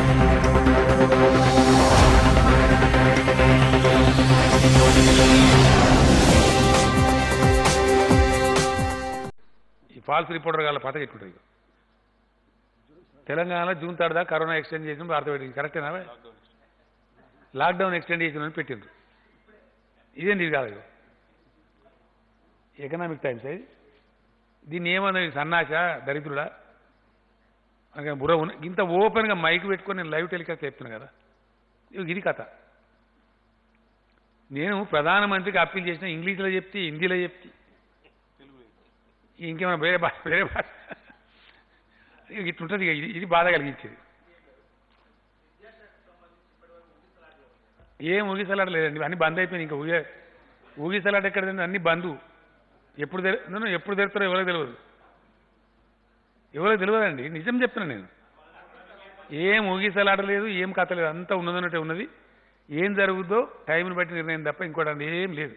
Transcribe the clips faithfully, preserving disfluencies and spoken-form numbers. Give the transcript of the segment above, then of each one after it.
ఈ falls reporter గాల పాత ఎట్లుంటుంది తెలంగాణలో జూన్ థర్డ్ దాకా కరోనా ఎక్స్టెండ్ చేసిన భారత పెట్టింది కరెక్టేనా లాక్డౌన్ ఎక్స్టెండ్ చేసిన పెట్టిండ్రు ఇదేంటి ఇది కాదు ఎకనామిక్ టైమ్స్ అది దీన్ని ఏమన్నా సన్నాస దరిద్రుడా అనగా బుర్ర ఉన్న ఇంత ఓపెన్గా మైక్ పెట్టుకొని నేను లైవ్ టెలికాస్ట్ చెప్తున్నాను కదా ఇది కథ నేను ప్రధానమంత్రికి అప్పీల్ చేసిన ఇంగ్లీష్లో చెప్తే హిందీలో చెప్తే ఇంకేమైనా వేరే భాష వేరే భాష ఇట్లుంటుంది ఇది ఇది బాధ కలిగించేది ఏం ఊగిసలాట లేదండి అన్ని బంద్ అయిపోయినాయి ఇంకా ఊగే ఊగిసలాట ఎక్కడ అన్ని బంధు ఎప్పుడు తెలు ఎప్పుడు తెరుతారో ఎవరో తెలియదు ఎవరో తెలియదండి నిజం చెప్తున్నా నేను ఏం ఊగిసలాట లేదు ఏం కథ లేదు అంతా ఉన్నదన్నట్టే ఉన్నది ఏం జరుగుద్దో టైంని బట్టి నిర్ణయం తప్ప ఇంకోటి ఏం లేదు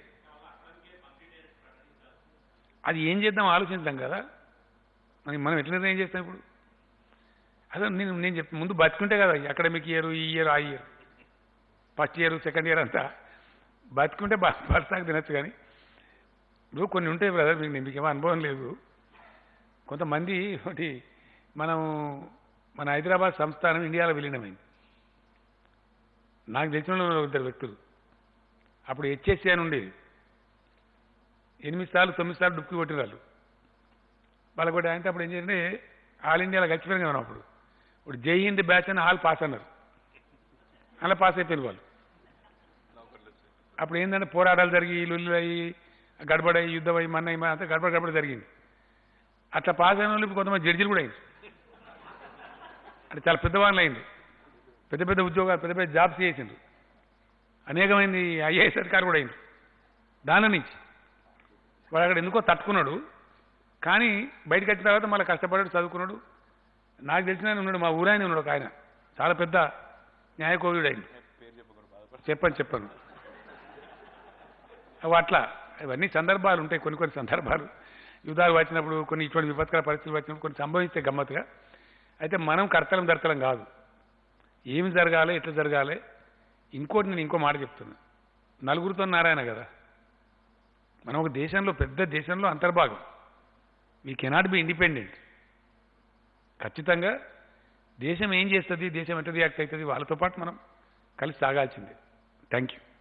అది ఏం చేద్దాం ఆలోచిద్దాం కదా మరి మనం ఎట్లా నిర్ణయం చేస్తాం ఇప్పుడు అదే నేను నేను చెప్తాను ముందు బతుకుంటే కదా అకాడమిక్ ఇయర్ ఈ ఇయర్ ఆ year first year second year అంతా బతుకుంటే బస్తాకు తినచ్చు కానీ ఇప్పుడు కొన్ని ఉంటాయి బ్రదర్ మీకు మీకు ఏమో అనుభవం లేదు కొంతమంది ఒకటి మనం మన హైదరాబాద్ సంస్థానం ఇండియాలో విలీనమైంది నాకు తెలిసిన ఇద్దరు వ్యక్తులు అప్పుడు హెచ్ఎస్సీ అని ఉండేది ఎనిమిది సార్లు తొమ్మిది సార్లు డుక్కి కొట్టిన వాళ్ళు వాళ్ళకి కూడా అంటే అప్పుడు ఏం చేయండి ఆల్ ఇండియాలో గచ్చిపోయిన మనం అప్పుడు ఇప్పుడు జై హింద్ బ్యాచ్ అని ఆల్ పాస్ అన్నారు అలా పాస్ అయిపోయిన వాళ్ళు అప్పుడు ఏంటంటే పోరాటాలు జరిగి లుల్లు అయ్యి గడబడయి యుద్ధం అయ్యి మన్న అయ్యి అంతా గడబడ గడబడ జరిగింది అట్లా పాస్ అయిన వాళ్ళు కొంతమంది జడ్జిలు కూడా అయింది అంటే చాలా పెద్దవాళ్ళు అయింది పెద్ద పెద్ద ఉద్యోగాలు పెద్ద పెద్ద జాబ్స్ చేసిండ్రు అనేకమైంది ఐఏఎస్ అధికారులు కూడా అయింది దాని నుంచి వాడు అక్కడ ఎందుకో తట్టుకున్నాడు కానీ బయటకు వచ్చిన తర్వాత మళ్ళీ కష్టపడాడు చదువుకున్నాడు నాకు తెలిసిన ఉన్నాడు మా ఊరాయన ఉన్నాడు ఒక ఆయన చాలా పెద్ద న్యాయకోవిడు అయింది చెప్పండి చెప్పండి అవి అట్లా ఇవన్నీ సందర్భాలు ఉంటాయి కొన్ని కొన్ని సందర్భాలు యుద్ధాలు వచ్చినప్పుడు కొన్ని ఇటువంటి విపత్కర పరిస్థితులు వచ్చినప్పుడు కొన్ని సంభవిస్తే గమ్మత్తుగా అయితే మనం కర్తలం దర్తలం కాదు ఏమి జరగాలి ఎట్లా జరగాలి ఇంకోటి నేను ఇంకో మాట చెప్తున్నా నలుగురితో నారాయణ కదా మనం ఒక దేశంలో పెద్ద దేశంలో అంతర్భాగం వీ కెనాట్ బి ఇండిపెండెంట్ ఖచ్చితంగా దేశం ఏం చేస్తుంది దేశం ఎట్లా రియాక్ట్ అవుతుంది వాళ్ళతో పాటు మనం కలిసి సాగాల్సిందే థ్యాంక్ యూ